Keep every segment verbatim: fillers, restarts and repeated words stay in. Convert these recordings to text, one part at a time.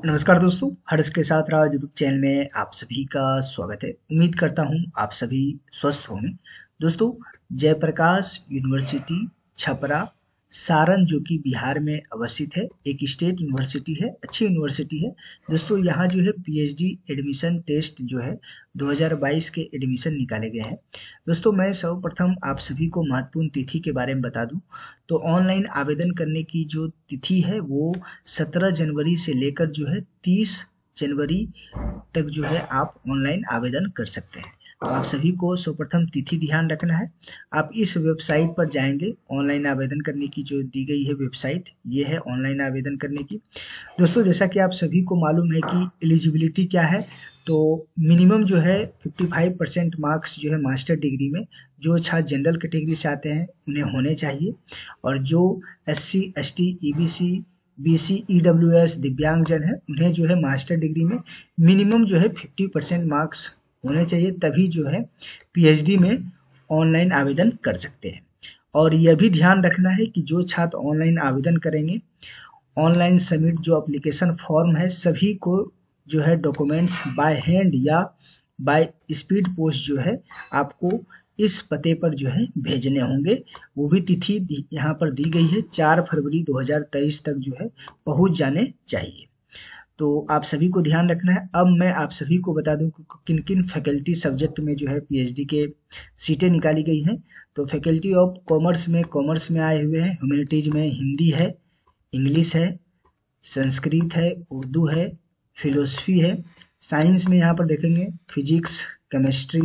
नमस्कार दोस्तों, हर्ष के साथ राज यूट्यूब चैनल में आप सभी का स्वागत है। उम्मीद करता हूं आप सभी स्वस्थ होंगे। दोस्तों, जयप्रकाश यूनिवर्सिटी छपरा सारण जो कि बिहार में अवस्थित है, एक स्टेट यूनिवर्सिटी है, अच्छी यूनिवर्सिटी है। दोस्तों, यहाँ जो है पीएचडी एडमिशन टेस्ट जो है दो हज़ार बाईस के एडमिशन निकाले गए हैं। दोस्तों, मैं सर्वप्रथम आप सभी को महत्वपूर्ण तिथि के बारे में बता दूं तो ऑनलाइन आवेदन करने की जो तिथि है वो सत्रह जनवरी से लेकर जो है तीस जनवरी तक जो है आप ऑनलाइन आवेदन कर सकते हैं। तो आप सभी को सर्वप्रथम तिथि ध्यान रखना है। आप इस वेबसाइट पर जाएंगे, ऑनलाइन आवेदन करने की जो दी गई है वेबसाइट, ये है ऑनलाइन आवेदन करने की। दोस्तों, जैसा कि आप सभी को मालूम है कि एलिजिबिलिटी क्या है, तो मिनिमम जो है पचपन परसेंट मार्क्स जो है मास्टर डिग्री में जो छात्र जनरल कैटेगरी से आते हैं उन्हें होने चाहिए, और जो S C S T E B C B C E W S दिव्यांगजन है उन्हें जो है मास्टर डिग्री में मिनिमम जो है फिफ्टी परसेंट मार्क्स होने चाहिए, तभी जो है पीएचडी में ऑनलाइन आवेदन कर सकते हैं। और यह भी ध्यान रखना है कि जो छात्र ऑनलाइन आवेदन करेंगे, ऑनलाइन सबमिट जो एप्लीकेशन फॉर्म है सभी को जो है डॉक्यूमेंट्स बाय हैंड या बाय स्पीड पोस्ट जो है आपको इस पते पर जो है भेजने होंगे। वो भी तिथि यहाँ पर दी गई है, चार फरवरी दो हज़ार तेईस तक जो है पहुँच जाने चाहिए। तो आप सभी को ध्यान रखना है। अब मैं आप सभी को बता दूं कि किन किन फैकल्टी सब्जेक्ट में जो है पीएचडी के सीटें निकाली गई हैं। तो फैकल्टी ऑफ कॉमर्स में कॉमर्स में आए हुए हैं, ह्यूमैनिटीज में हिंदी है, इंग्लिश है, संस्कृत है, उर्दू है, फिलोसफी है। साइंस में यहाँ पर देखेंगे physics, chemistry,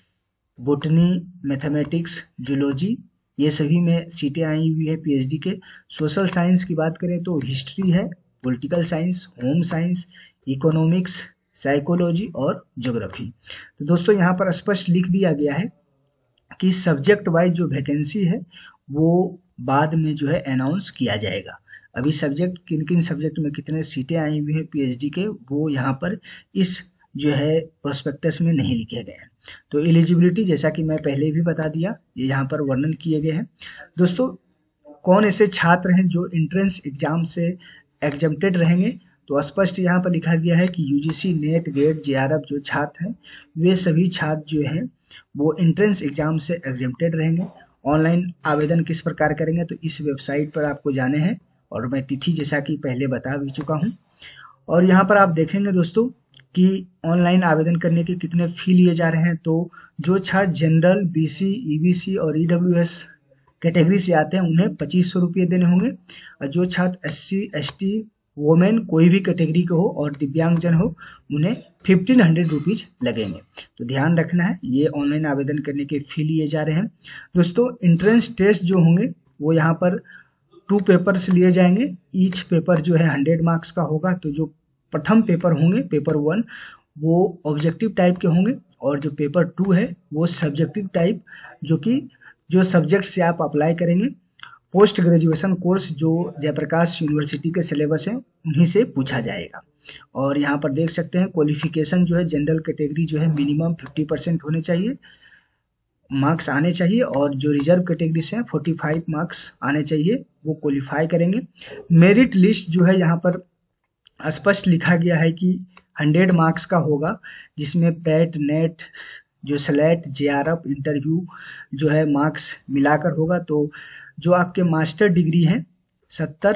botany, mathematics, zoology, ये सभी में सीटें आई हुई है पीएचडी के। सोशल साइंस की बात करें तो हिस्ट्री है, political science, home science, economics, psychology और ज्योग्राफी। तो दोस्तों, यहाँ पर स्पष्ट लिख दिया गया है कि सब्जेक्ट वाइज जो वैकेंसी है वो बाद में जो है अनाउंस किया जाएगा। अभी सब्जेक्ट किन किन सब्जेक्ट में कितने सीटें आई हुई है पीएचडी के वो यहाँ पर इस जो है प्रोस्पेक्टस में नहीं लिखे गए हैं। तो एलिजिबिलिटी जैसा कि मैं पहले भी बता दिया, ये यहाँ पर वर्णन किए गए हैं। दोस्तों, कौन ऐसे छात्र हैं जो एंट्रेंस एग्जाम से एग्जम्प्टेड रहेंगे, तो स्पष्ट यहाँ पर लिखा गया है कि यूजीसी नेट गेट जेआरएफ जो छात्र हैं वे सभी छात्र जो हैं वो एंट्रेंस एग्जाम से एग्जम्प्टेड रहेंगे। ऑनलाइन आवेदन किस प्रकार करेंगे, तो इस वेबसाइट पर आपको जाने हैं, और मैं तिथि जैसा कि पहले बता भी चुका हूँ। और यहाँ पर आप देखेंगे दोस्तों कि ऑनलाइन आवेदन करने के कितने फी लिए जा रहे हैं। तो जो छात्र जनरल, बीसी, ईबीसी और ईडब्ल्यूएस कैटेगरी से आते हैं उन्हें पच्चीस सौ रुपये देने होंगे, और जो छात्र S C S T women कोई भी कैटेगरी के हो और दिव्यांगजन हो उन्हें फिफ्टीन हंड्रेड रुपीज लगेंगे। तो ध्यान रखना है, ये ऑनलाइन आवेदन करने के फी लिए जा रहे हैं। दोस्तों, एंट्रेंस टेस्ट जो होंगे वो यहाँ पर टू पेपर्स लिए जाएंगे। ईच पेपर जो है हंड्रेड मार्क्स का होगा। तो जो प्रथम पेपर होंगे, पेपर वन, वो ऑब्जेक्टिव टाइप के होंगे, और जो पेपर टू है वो सब्जेक्टिव टाइप, जो कि जो सब्जेक्ट से आप अप्लाई करेंगे। पोस्ट ग्रेजुएशन कोर्स जो जयप्रकाश यूनिवर्सिटी के सिलेबस हैं उन्हीं से पूछा जाएगा। और यहाँ पर देख सकते हैं क्वालिफिकेशन जो है जनरल कैटेगरी जो है मिनिमम फिफ्टी परसेंट होने चाहिए, मार्क्स आने चाहिए, और जो रिजर्व कैटेगरी से हैं फोर्टी फाइव मार्क्स आने चाहिए, वो क्वालिफाई करेंगे। मेरिट लिस्ट जो है यहाँ पर स्पष्ट लिखा गया है कि हंड्रेड मार्क्स का होगा, जिसमें पैट, नेट, जो स्लेट, जेआरएफ, इंटरव्यू जो है मार्क्स मिलाकर होगा। तो जो आपके मास्टर डिग्री हैं सत्तर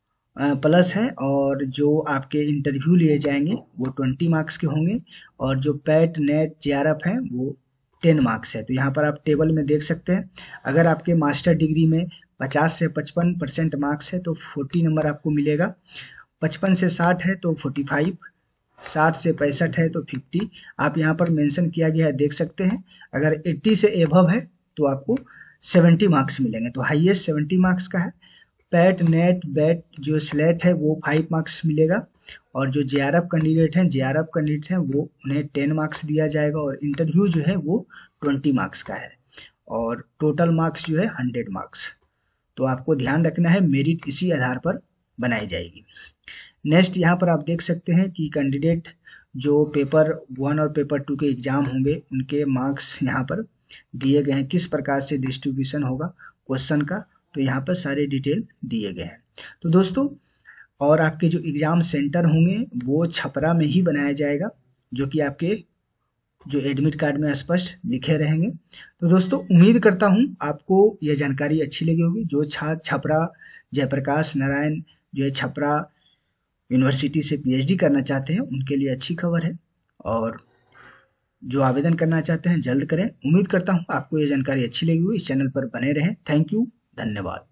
प्लस हैं, और जो आपके इंटरव्यू लिए जाएंगे वो ट्वेंटी मार्क्स के होंगे, और जो पैट, नेट, जेआरएफ हैं वो टेन मार्क्स है। तो यहाँ पर आप टेबल में देख सकते हैं, अगर आपके मास्टर डिग्री में पचास से पचपन परसेंट मार्क्स है तो फोर्टी नंबर आपको मिलेगा, पचपन से साठ है तो फोर्टी फाइव, साठ से पैंसठ है तो फिफ्टी। आप यहाँ पर मेंशन किया गया है, देख सकते हैं। अगर अस्सी से एबव है तो आपको सेवेंटी मार्क्स मिलेंगे, तो हाईएस्ट सेवेंटी मार्क्स का है। पैट, नेट, बैट जो स्लेट है वो फाइव मार्क्स मिलेगा, और जो जेआरएफ कैंडिडेट हैं जेआरएफ कैंडिडेट हैं वो उन्हें टेन मार्क्स दिया जाएगा, और इंटरव्यू जो है वो ट्वेंटी मार्क्स का है, और टोटल मार्क्स जो है हंड्रेड मार्क्स। तो आपको ध्यान रखना है, मेरिट इसी आधार पर बनाई जाएगी। नेक्स्ट यहाँ पर आप देख सकते हैं कि कैंडिडेट जो पेपर वन और पेपर टू के एग्जाम होंगे उनके मार्क्स यहाँ पर दिए गए हैं, किस प्रकार से डिस्ट्रीब्यूशन होगा क्वेश्चन का, तो यहाँ पर सारे डिटेल दिए गए हैं। तो दोस्तों, और आपके जो एग्ज़ाम सेंटर होंगे वो छपरा में ही बनाया जाएगा, जो कि आपके जो एडमिट कार्ड में स्पष्ट लिखे रहेंगे। तो दोस्तों उम्मीद करता हूँ आपको यह जानकारी अच्छी लगी होगी। जो छात्र छपरा जयप्रकाश नारायण जो है छपरा यूनिवर्सिटी से पीएचडी करना चाहते हैं उनके लिए अच्छी खबर है, और जो आवेदन करना चाहते हैं जल्द करें। उम्मीद करता हूँ आपको ये जानकारी अच्छी लगी होगी। इस चैनल पर बने रहें। थैंक यू, धन्यवाद।